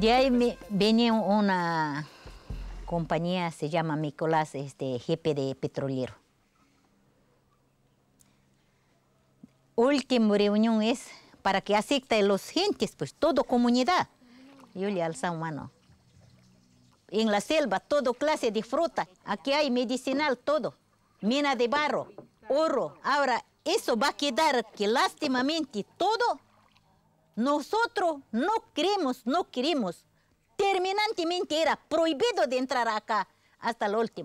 De ahí venía una compañía, se llama Nicolás, jefe de petrolero. Última reunión es para que acepte a los gentes, pues, toda comunidad. Yo le alzo mano. En la selva, toda clase de fruta. Aquí hay medicinal, todo. Mina de barro, oro. Ahora, eso va a quedar que lástimamente todo, nosotros no queremos. Terminantemente era prohibido de entrar acá hasta el último.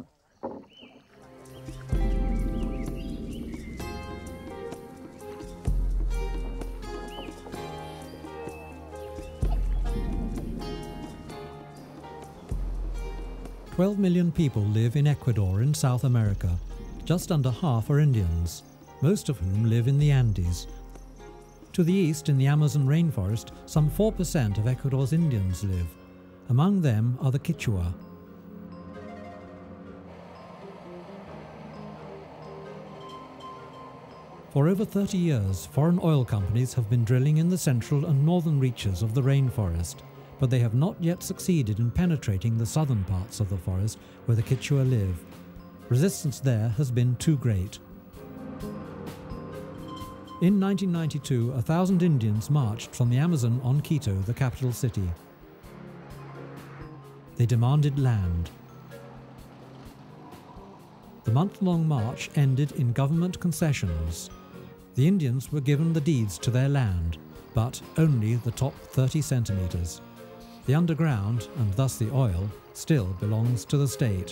"12 million people live in Ecuador in South America. Just under half are Indians, most of whom live in the Andes. To the east, in the Amazon rainforest, some 4% of Ecuador's Indians live. Among them are the Quechua. For over 30 years, foreign oil companies have been drilling in the central and northern reaches of the rainforest, but they have not yet succeeded in penetrating the southern parts of the forest where the Quechua live. Resistance there has been too great. In 1992, 1,000 Indians marched from the Amazon on Quito, the capital city. They demanded land. The month-long march ended in government concessions. The Indians were given the deeds to their land, but only the top 30 centimeters. The underground, and thus the oil, still belongs to the state.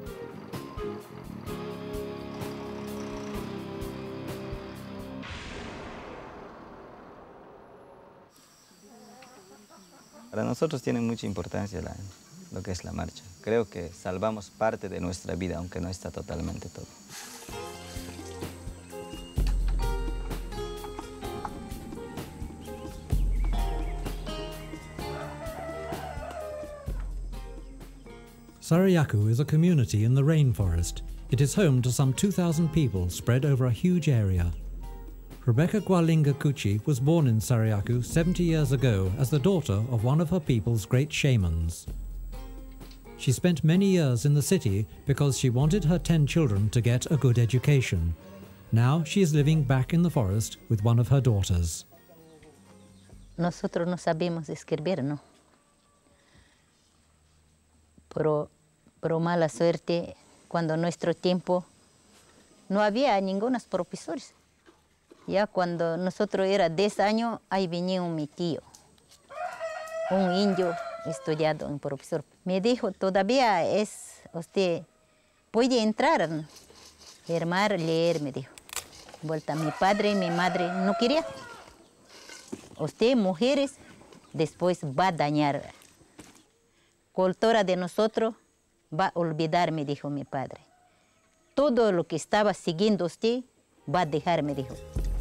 Para nosotros tiene mucha importancia lo que es la marcha. Creo que salvamos parte de nuestra vida, aunque no está totalmente todo. Sarayaku is a community in the rainforest. It is home to some 2,000 people spread over a huge area. Rebecca Gwalinga Kuchi was born in Sarayaku 70 years ago as the daughter of one of her people's great shamans. She spent many years in the city because she wanted her 10 children to get a good education. Now she is living back in the forest with one of her daughters. Nosotros no sabemos escribir, ¿no? Pero mala suerte, cuando en nuestro tiempo no había ningunos profesores. Ya cuando nosotros era 10 años, ahí venía mi tío, un indio estudiado, un profesor. Me dijo, todavía usted puede entrar, firmar, leer, me dijo. Vuelta, mi padre y mi madre no querían. Usted, mujeres, después va a dañar. Cultura de nosotros va a olvidar, me dijo mi padre. Todo lo que estaba siguiendo usted va a dejar, me dijo.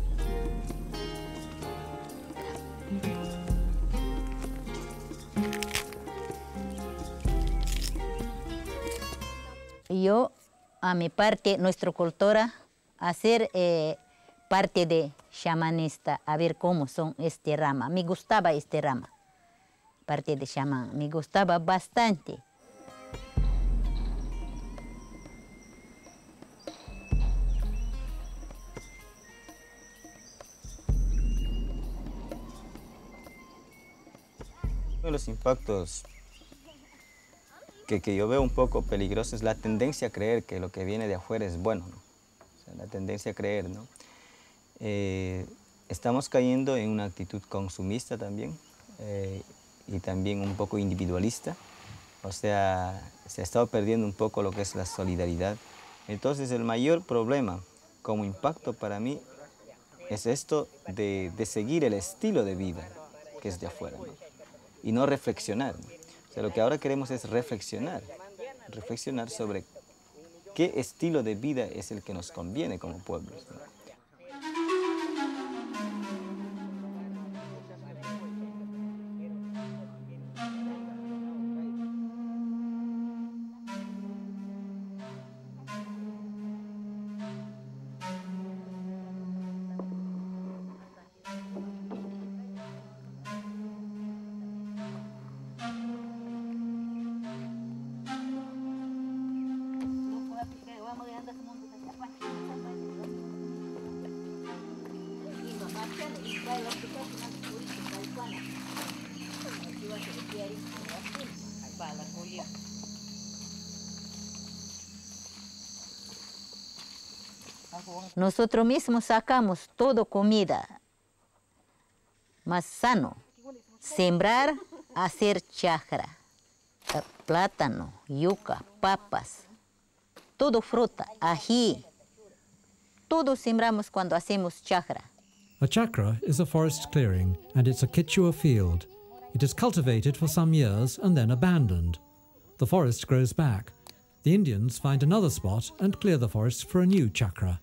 Yo, a mi parte, nuestra cultura, hacer parte de chamanista, a ver cómo son este rama. Me gustaba este rama, parte de chamán, me gustaba bastante. Uno de los impactos que yo veo un poco peligroso es la tendencia a creer que lo que viene de afuera es bueno, ¿no? O sea, la tendencia a creer, ¿no? Estamos cayendo en una actitud consumista también y también un poco individualista. O sea, se ha estado perdiendo un poco lo que es la solidaridad. Entonces, el mayor problema como impacto para mí es esto de seguir el estilo de vida que es de afuera, ¿no? Y no reflexionar, ¿no? O sea, lo que ahora queremos es reflexionar sobre qué estilo de vida es el que nos conviene como pueblos, ¿no? Nosotros mismos sacamos todo comida más sano. Sembrar, hacer chacra, plátano, yuca, papas, todo fruta, ají. Todo sembramos cuando hacemos chacra. A chakra is a forest clearing, and it's a Quechua field. It is cultivated for some years and then abandoned. The forest grows back. The Indians find another spot and clear the forest for a new chakra.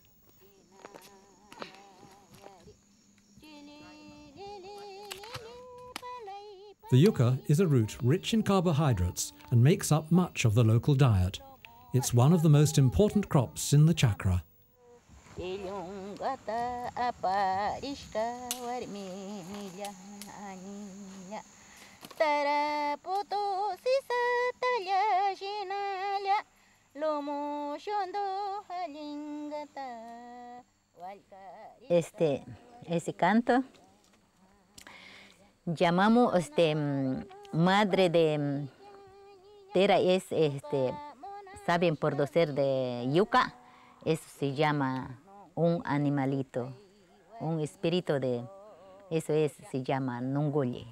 The yucca is a root rich in carbohydrates and makes up much of the local diet. It's one of the most important crops in the chakra. Ese canto llamamos madre de tera, es saben producir de yuca, eso se llama un animalito, un espíritu de eso se llama nunguli.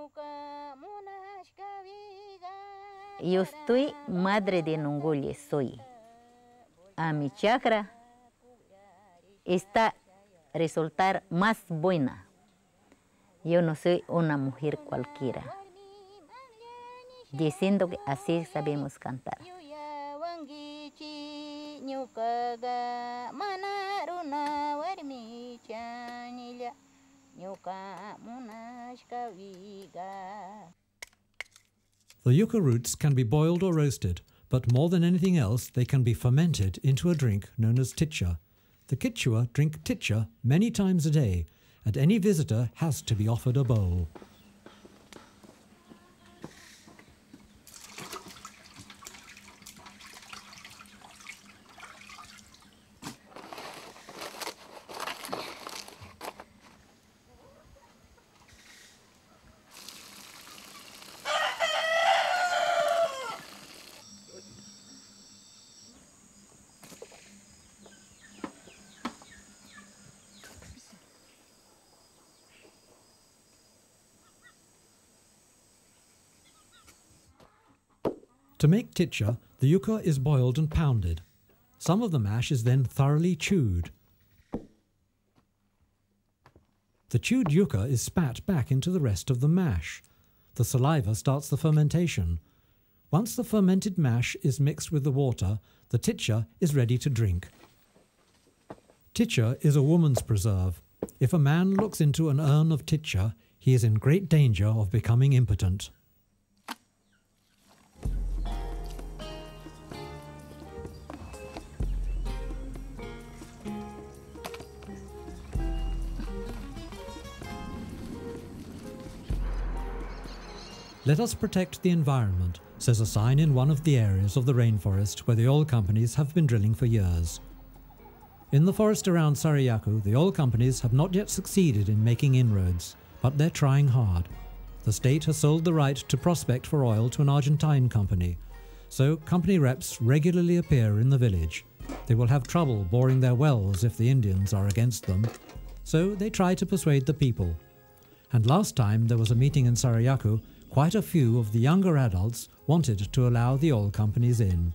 Yo estoy madre de nunguli, soy. A mi chakra está resultar más buena. Yo no soy una mujer cualquiera. Diciendo que así sabemos cantar. The yucca roots can be boiled or roasted, but more than anything else, they can be fermented into a drink known as ticha. The Quechua drink ticha many times a day, and any visitor has to be offered a bowl. To make ticha, the yucca is boiled and pounded. Some of the mash is then thoroughly chewed. The chewed yucca is spat back into the rest of the mash. The saliva starts the fermentation. Once the fermented mash is mixed with the water, the ticha is ready to drink. Ticha is a woman's preserve. If a man looks into an urn of ticha, he is in great danger of becoming impotent. Let us protect the environment, says a sign in one of the areas of the rainforest where the oil companies have been drilling for years. In the forest around Sarayaku, the oil companies have not yet succeeded in making inroads, but they're trying hard. The state has sold the right to prospect for oil to an Argentine company, so company reps regularly appear in the village. They will have trouble boring their wells if the Indians are against them, so they try to persuade the people. And last time there was a meeting in Sarayaku, quite a few of the younger adults wanted to allow the oil companies in.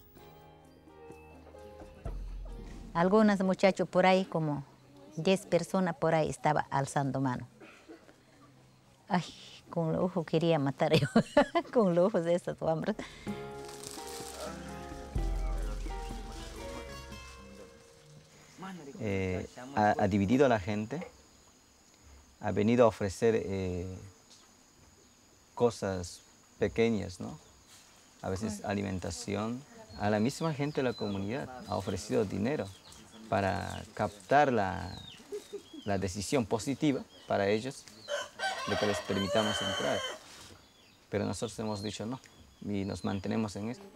Algunos muchachos por ahí, como 10 personas por ahí, estaba alzando mano. Ay, con los ojos quería matar yo, con los ojos de esos hombres. Ha dividido a la gente, ha venido a ofrecer cosas pequeñas, ¿no? A veces alimentación. A la misma gente de la comunidad ha ofrecido dinero para captar la decisión positiva para ellos de que les permitamos entrar. Pero nosotros hemos dicho no y nos mantenemos en esto.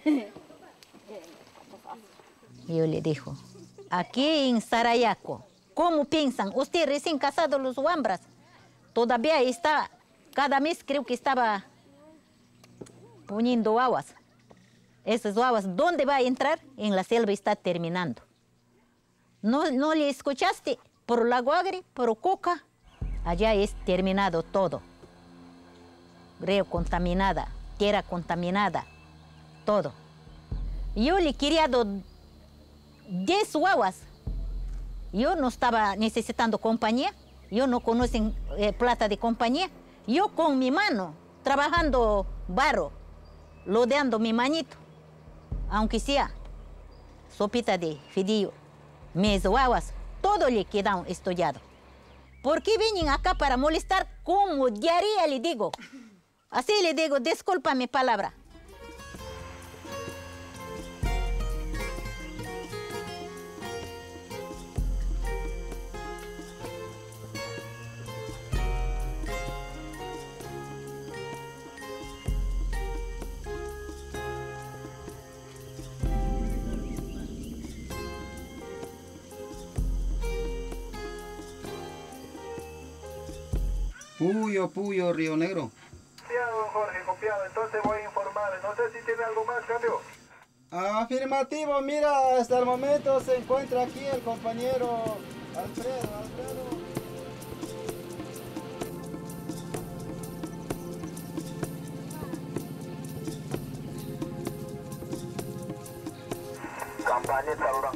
Yo le dijo, aquí en Sarayaku ¿Cómo piensan? Usted recién casado los huambras, todavía está, cada mes creo que estaba poniendo aguas. Esas aguas, ¿dónde va a entrar? En la selva está terminando. ¿No le escuchaste? Por Lago Agri, por Coca, allá es terminado todo. Río contaminada, tierra contaminada, todo. Yo le quería dar 10 guaguas. Yo no estaba necesitando compañía, yo no conozco plata de compañía. Yo con mi mano, trabajando barro, lodeando mi manito, aunque sea sopita de fideo, mis guaguas, todo le quedan estudiado. ¿Por qué vienen acá para molestar? Como diaria le digo. Así le digo, disculpa mi palabra. Puyo, Río Negro. Copiado, don Jorge, copiado. Entonces voy a informarle. No sé si tiene algo más, cambio. Afirmativo, mira, hasta el momento se encuentra aquí el compañero Alfredo. Campaña, saluda.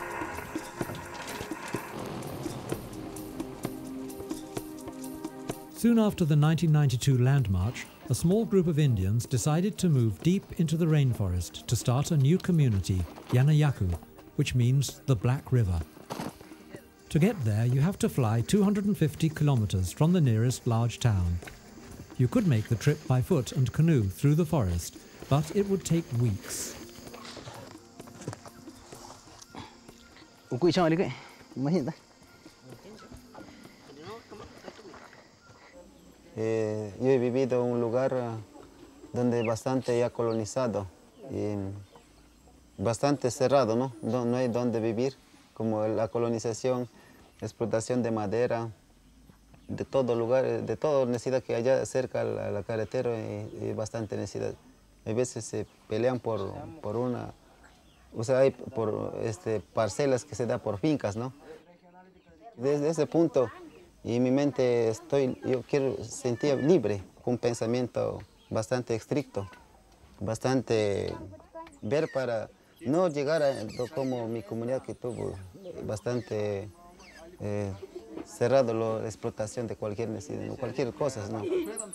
Soon after the 1992 Land March, a small group of Indians decided to move deep into the rainforest to start a new community, Yanayacu, which means the Black River. To get there, you have to fly 250 kilometers from the nearest large town. You could make the trip by foot and canoe through the forest, but it would take weeks. Yo he vivido en un lugar donde bastante ya colonizado y bastante cerrado, ¿no? No hay donde vivir, como la colonización, explotación de madera, de todo lugar, de toda necesidad que haya cerca a la carretera y bastante necesidad. A veces se pelean por una, o sea, hay parcelas que se da por fincas, ¿no? Desde ese punto, y en mi mente yo quiero sentir libre, con un pensamiento bastante estricto, bastante ver para no llegar a como mi comunidad que tuvo bastante cerrado la explotación de cualquier necesidad, cualquier cosa, ¿no?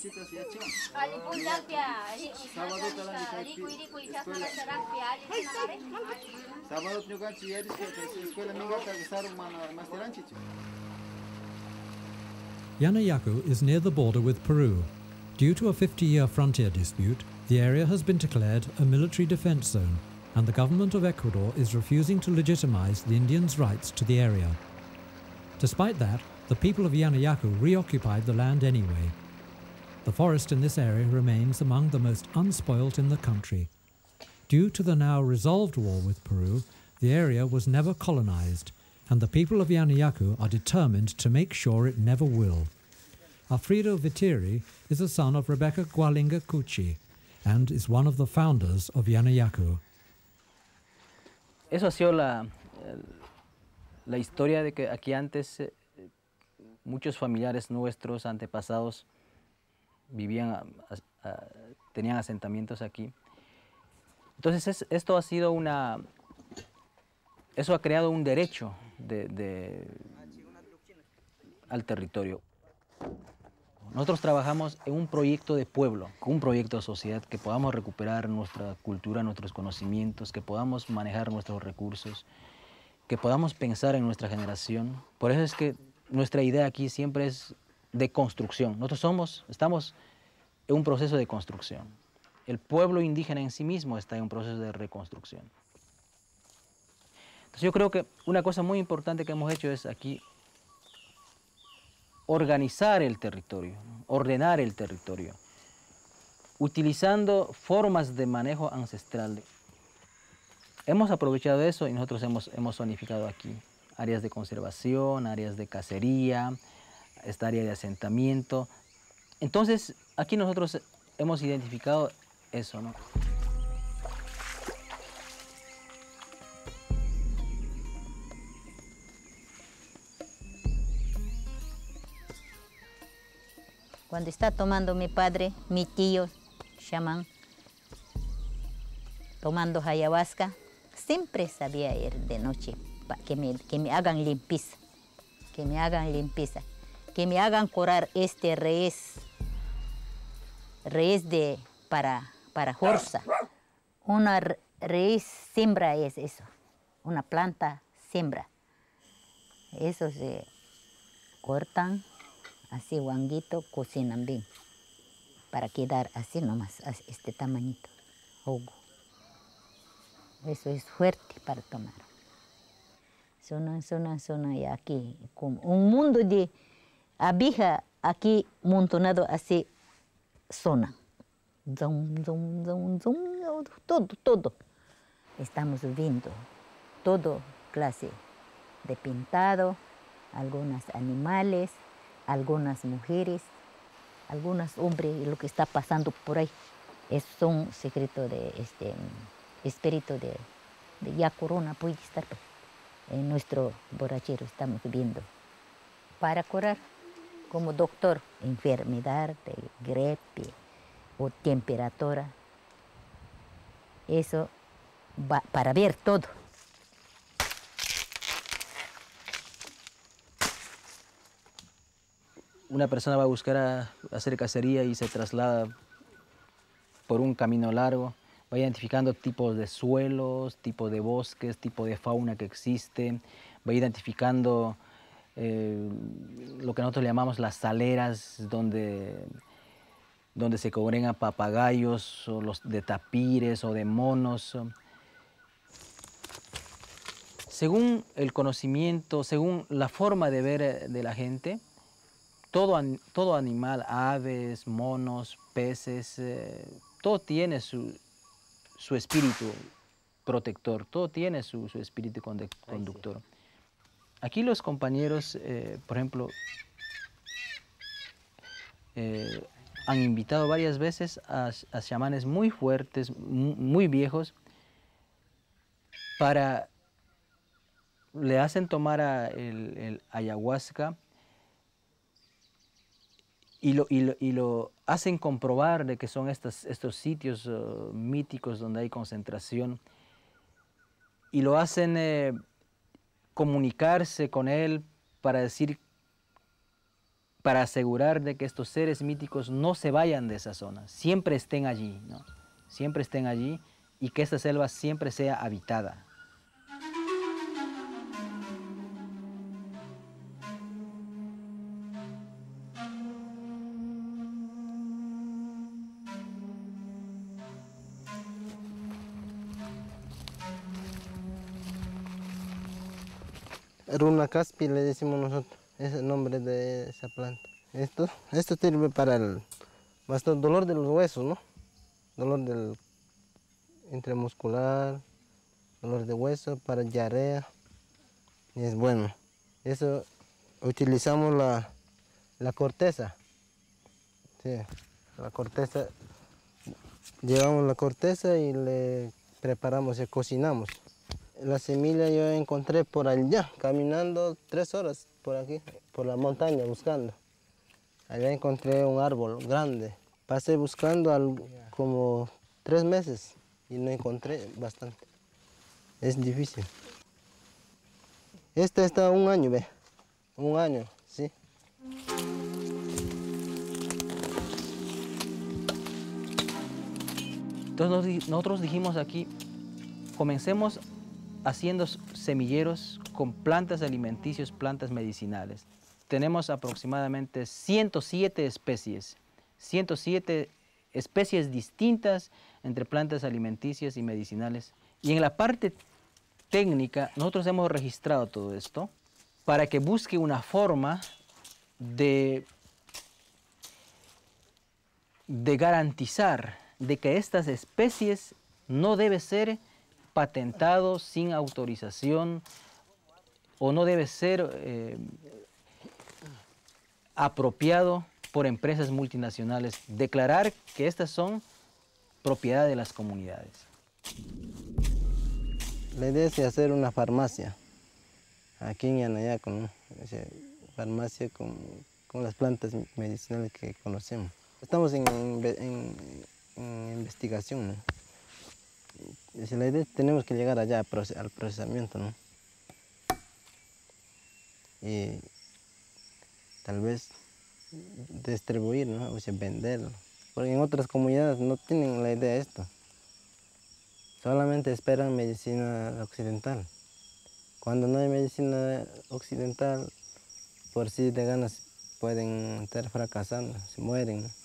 Yanayacu is near the border with Peru. Due to a 50-year frontier dispute, the area has been declared a military defense zone, and the government of Ecuador is refusing to legitimize the Indians' rights to the area. Despite that, the people of Yanayacu reoccupied the land anyway. The forest in this area remains among the most unspoilt in the country. Due to the now resolved war with Peru, the area was never colonized, and the people of Yanayacu are determined to make sure it never will. Alfredo Viteri is the son of Rebecca Gualinga Cuchi and is one of the founders of Yanayacu. Eso ha sido la historia de que aquí antes muchos familiares nuestros, antepasados, vivían, tenían asentamientos aquí. Entonces esto ha sido eso ha creado un derecho al territorio. Nosotros trabajamos en un proyecto de pueblo, un proyecto de sociedad, que podamos recuperar nuestra cultura, nuestros conocimientos, que podamos manejar nuestros recursos, que podamos pensar en nuestra generación. Por eso es que nuestra idea aquí siempre es de construcción. Nosotros estamos en un proceso de construcción. El pueblo indígena en sí mismo está en un proceso de reconstrucción. Entonces yo creo que una cosa muy importante que hemos hecho es aquí organizar el territorio, ordenar el territorio, utilizando formas de manejo ancestral. Hemos aprovechado eso y nosotros hemos zonificado aquí. áreas de conservación, áreas de cacería, esta área de asentamiento. Entonces, aquí nosotros hemos identificado eso, ¿no? Cuando está tomando mi padre, mi tío, chamán, tomando ayahuasca, siempre sabía ir de noche que me hagan limpieza, que me hagan limpieza, que me hagan curar este raíz para jorza. Una raíz siembra es eso, una planta siembra. Eso se cortan, así guanguito, cocinan bien, para quedar así nomás, este tamañito, jugo. Eso es fuerte para tomar. Suena y aquí, como un mundo de abeja aquí montonado así, suena. Zum, zum, zum, zum, todo. Estamos viendo todo clase de pintado, algunos animales, algunas mujeres, algunos hombres, y lo que está pasando por ahí. Es un secreto de espíritu de ya corona puede estar en nuestro borrachero, estamos viendo. Para curar, como doctor, enfermedad de gripe o temperatura, eso va para ver todo. Una persona va a buscar hacer cacería y se traslada por un camino largo, va identificando tipos de suelos, tipos de bosques, tipo de fauna que existe, va identificando lo que nosotros llamamos las saleras, donde se congregan papagayos, o los de tapires o de monos. Según el conocimiento, según la forma de ver de la gente, todo animal, aves, monos, peces, todo tiene su espíritu protector, todo tiene su espíritu conductor. Aquí los compañeros, por ejemplo, han invitado varias veces a chamanes muy fuertes, muy viejos, le hacen tomar el ayahuasca y lo hacen comprobar de que son estos sitios míticos donde hay concentración, y lo hacen comunicarse con él para asegurar de que estos seres míticos no se vayan de esa zona, siempre estén allí, ¿no? Siempre estén allí, y que esta selva siempre sea habitada. Runa caspi le decimos nosotros, es el nombre de esa planta. Esto sirve para el dolor de los huesos, ¿no? Dolor del intramuscular, dolor de hueso, para diarrea, y es bueno. Eso utilizamos la corteza. Sí, la corteza, llevamos la corteza y le preparamos y cocinamos. La semilla yo encontré por allá, caminando 3 horas por aquí, por la montaña buscando. Allá encontré un árbol grande. Pasé buscando como 3 meses y no encontré bastante. Es difícil. Este está 1 año, ve. 1 año, sí. Entonces nosotros dijimos aquí, comencemos haciendo semilleros con plantas alimenticias, plantas medicinales. Tenemos aproximadamente 107 especies, 107 especies distintas entre plantas alimenticias y medicinales. Y en la parte técnica, nosotros hemos registrado todo esto para que busque una forma de garantizar de que estas especies no deben ser patentados sin autorización o no debe ser apropiado por empresas multinacionales. Declarar que estas son propiedad de las comunidades. La idea es hacer una farmacia aquí en Yanayaco, ¿no? Farmacia con las plantas medicinales que conocemos. Estamos en investigación, ¿no? La idea es que tenemos que llegar allá al procesamiento, ¿no? Y tal vez distribuir, ¿no? O sea, venderlo. Porque en otras comunidades no tienen la idea de esto. Solamente esperan medicina occidental. Cuando no hay medicina occidental, por sí de ganas pueden estar fracasando, se mueren, ¿no?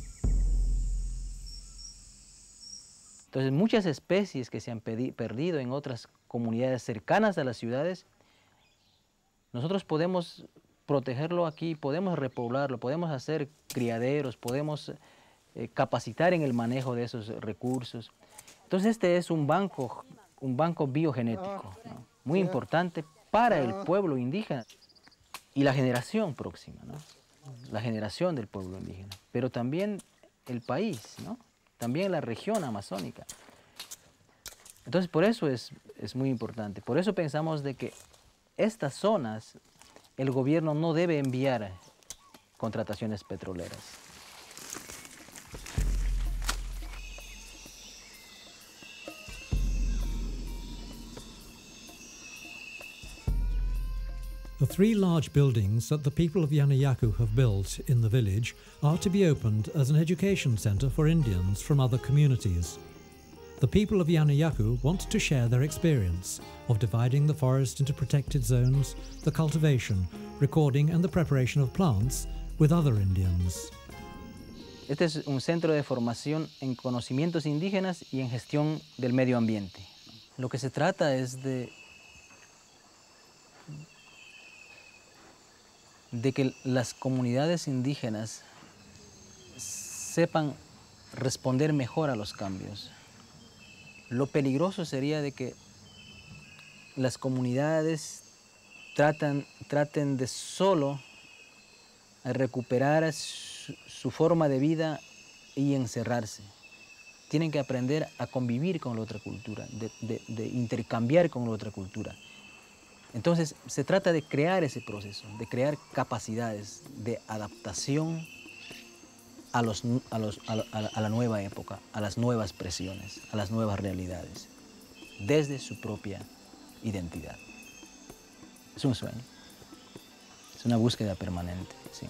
Entonces, muchas especies que se han perdido en otras comunidades cercanas a las ciudades, nosotros podemos protegerlo aquí, podemos repoblarlo, podemos hacer criaderos, podemos capacitar en el manejo de esos recursos. Entonces, este es un banco biogenético, ¿no? Muy importante para el pueblo indígena y la generación próxima, ¿no? La generación del pueblo indígena, pero también el país, ¿no? También la región amazónica. Entonces, por eso es muy importante. Por eso pensamos de que estas zonas el gobierno no debe enviar contrataciones petroleras. The 3 large buildings that the people of Yanayacu have built in the village are to be opened as an education centre for Indians from other communities. The people of Yanayacu want to share their experience of dividing the forest into protected zones, the cultivation, recording and the preparation of plants with other Indians. Este es un centro de formación en conocimientos indígenas y en gestión del medio ambiente. Lo que se trata es de que las comunidades indígenas sepan responder mejor a los cambios. Lo peligroso sería de que las comunidades traten de solo recuperar su forma de vida y encerrarse. Tienen que aprender a convivir con la otra cultura, de intercambiar con la otra cultura. Entonces, se trata de crear ese proceso, de crear capacidades de adaptación a la nueva época, a las nuevas presiones, a las nuevas realidades, desde su propia identidad. Es un sueño, es una búsqueda permanente, sí.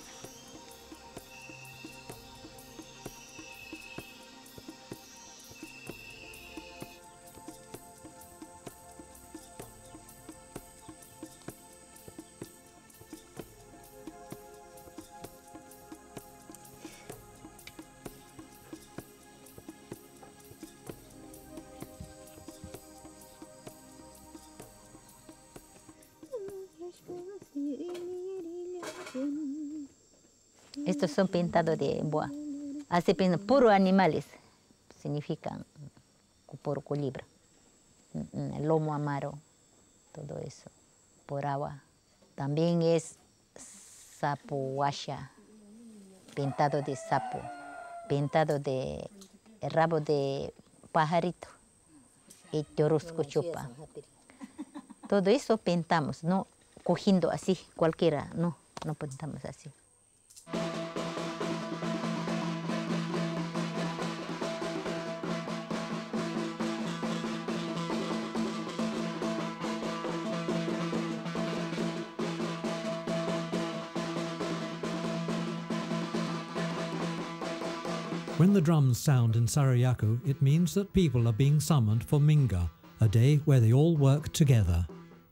Estos son pintados de boa. Así puro animales. Significan puro colibra. Lomo amaro. Todo eso. Por agua. También es sapo huasha. Pintado de sapo. Pintado de rabo de pajarito. Y torusco chupa. Todo eso pintamos, no cogiendo así, cualquiera, no pintamos así. When the drums sound in Sarayaku, it means that people are being summoned for Minga, a day where they all work together.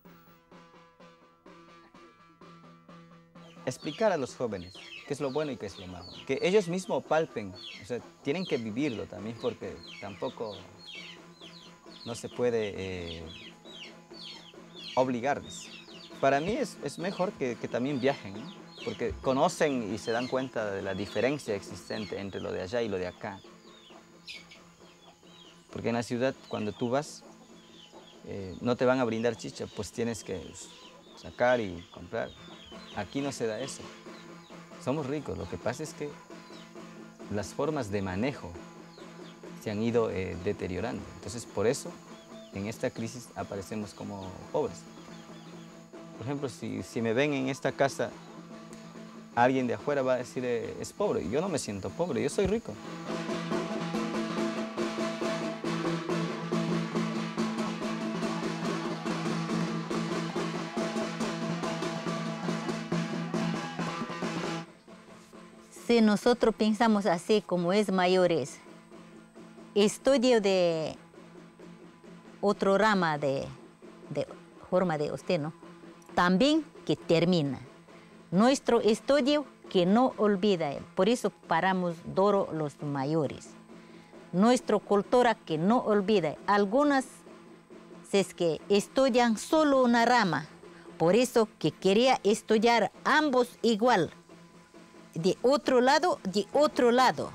Explicar a los jóvenes qué es lo bueno y qué es lo malo. Que ellos mismos palpen, o sea, tienen que vivirlo también porque tampoco no se puede obligarles. Para mí es mejor que también viajen, ¿no? Porque conocen y se dan cuenta de la diferencia existente entre lo de allá y lo de acá. Porque en la ciudad, cuando tú vas, no te van a brindar chicha, pues tienes que sacar y comprar. Aquí no se da eso. Somos ricos, lo que pasa es que las formas de manejo se han ido deteriorando. Entonces, por eso, en esta crisis aparecemos como pobres. Por ejemplo, si me ven en esta casa, alguien de afuera va a decir, es pobre. Yo no me siento pobre, yo soy rico. Si nosotros pensamos así, como es mayores, estudio de otro rama de forma de usted, ¿no? También que termina. Nuestro estudio que no olvida, por eso paramos duro los mayores. Nuestra cultura que no olvida. Algunas es que estudian solo una rama, por eso que quería estudiar ambos igual. De otro lado, de otro lado.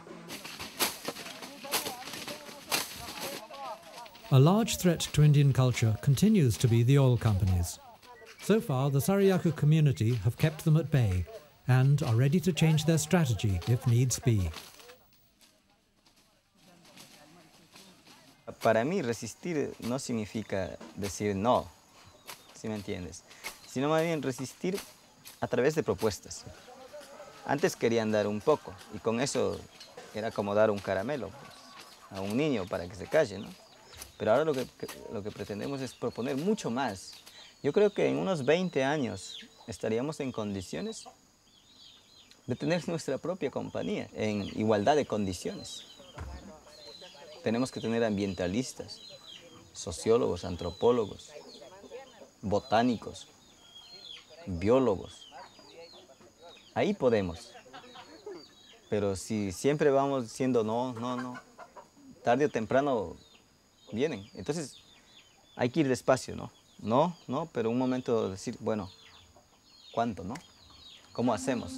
A large threat to Indian culture continues to be the oil companies. So far, the Sarayaku community have kept them at bay and are ready to change their strategy if needs be. Para mí, resistir no significa decir no, ¿sí me entiendes? Sino más bien resistir a través de propuestas. Antes querían dar un poco y con eso era como dar un caramelo pues, a un niño para que se calle, ¿no? Pero ahora lo que pretendemos es proponer mucho más. Yo creo que en unos 20 años estaríamos en condiciones de tener nuestra propia compañía, en igualdad de condiciones. Tenemos que tener ambientalistas, sociólogos, antropólogos, botánicos, biólogos. Ahí podemos. Pero si siempre vamos diciendo no, no, no, tarde o temprano vienen. Entonces hay que ir despacio, ¿no? No, no, pero un momento decir, bueno, ¿cuánto, no? ¿Cómo hacemos?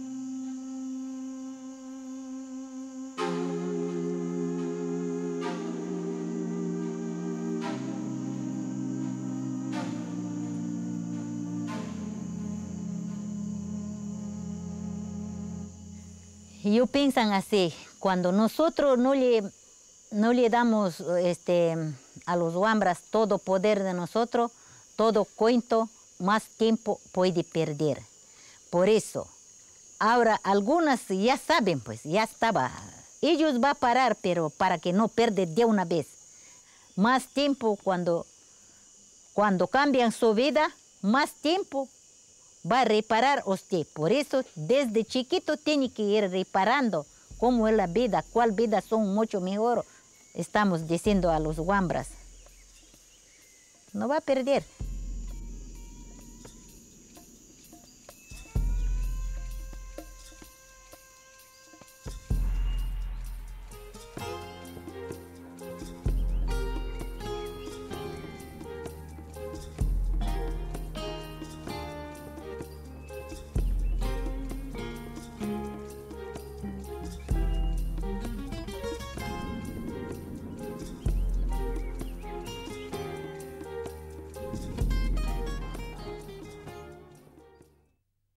Yo pienso así, cuando nosotros no le damos a los wambras todo poder de nosotros, todo cuento, más tiempo puede perder. Por eso, ahora algunas ya saben, pues ya estaba. Ellos van a parar, pero para que no pierda de una vez. Más tiempo cuando cambian su vida, más tiempo va a reparar usted. Por eso, desde chiquito tiene que ir reparando cómo es la vida, cuál vida son mucho mejor. Estamos diciendo a los wambras. No va a perder.